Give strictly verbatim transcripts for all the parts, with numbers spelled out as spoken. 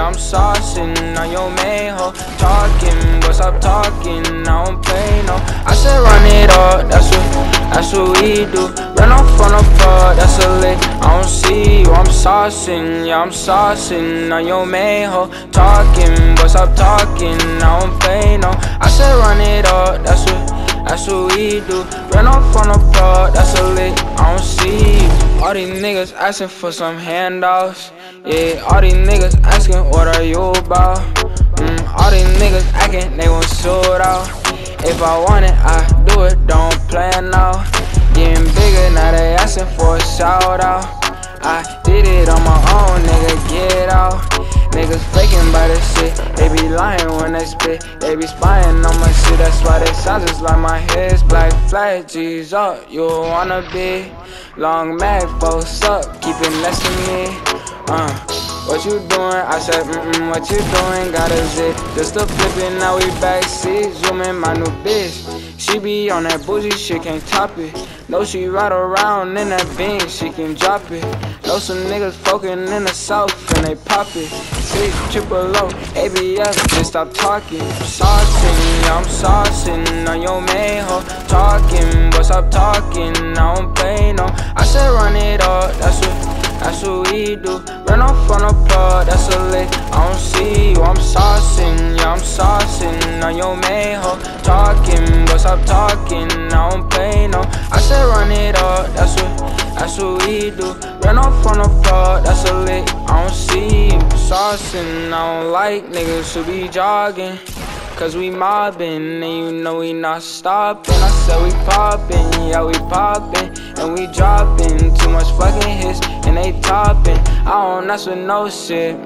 yeah, I'm saucing on your main hoe. Talking, but stop talking, I don't play no. I said run it up, that's what, that's what we do. Run off on a pod, that's a lick, I don't see you. I'm saucing, yeah, I'm saucing on your main hoe. Talking, but stop talking, I don't play no. I said run it up, that's what, that's what we do. Run off on a pod, that's a lick, I don't see you. All these niggas asking for some handouts. Yeah, all these niggas asking what are you about. Mm, all these niggas acting, they want sold out. If I want it, I do it, don't plan now. Getting bigger, now they asking for a shout out. I did it on my own, nigga, get out. Niggas faking by this shit, they be lying when they spit. They be spying on my shit, that's why they sound just like my head's black flag. G's up, you wanna be long mag, both up, keep it next to me. Uh, what you doing? I said, mm-mm, what you doing? Got a zip, just a flippin', now we backseat, zooming my new bitch. She be on that bougie shit, can't top it. Know she ride around in that beam, she can drop it. Know some niggas fucking in the south and they pop it. Six triple O, A B F, just stop talking. Saucing, yeah, I'm saucing on your main hoe. Talking, but stop talking, I don't play no. I said run it up, that's what, that's what we do. Run off on a pod, that's a lick, I don't see you. I'm saucing, yeah, I'm saucing on your main hoe. Talking, but stop talking, I don't play no. I said run it up, that's what, that's what we do. Run off on a pod, that's a lick, I don't see you. Saucing, I don't like niggas who be jogging, cause we mobbing, and you know we not stopping. I said we popping, yeah we popping, and we dropping too much fucking hits, and they topping. I don't mess with no shit,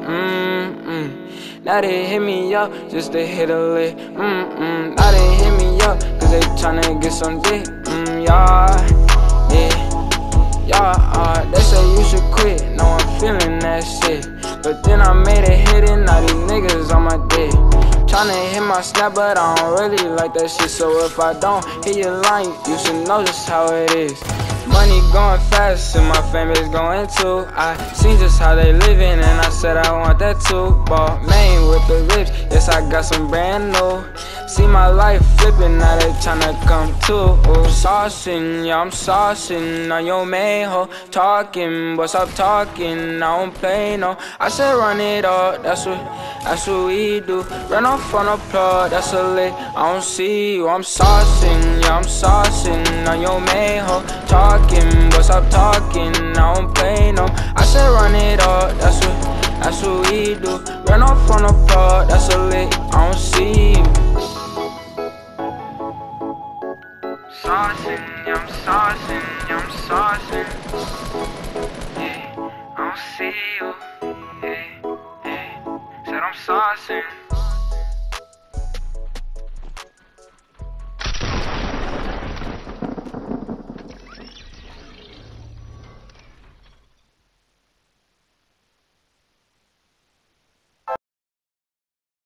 mm-mm. Now they hit me up just to hit a lick, mm-mm. Now they hit me up cause they tryna get some dick, mm, yeah, yeah, yeah, uh, they say you should quit, no I'm feeling that shit. But then I made a hit and now these niggas on my dick. Tryna hit my snap, but I don't really like that shit. So if I don't hit your line, you should know just how it is. Money going fast and my family's going too. I seen just how they living and I said I want that too. Ball main with the lips, yes I got some brand new. See my life flipping, now they tryna come too. Ooh, saucing, yeah I'm saucing on your main hoe. Talking, but stop talking, I don't play no. I said run it up, that's what, that's what we do. Run off on a plug, that's a lick, I don't see you. I'm saucing, yeah I'm saucing on your main hoe. Talking, but stop talking, I don't play no. I said run it up, that's what, that's what we do. Run off on a plug, that's a lick, I don't see you. Saucing.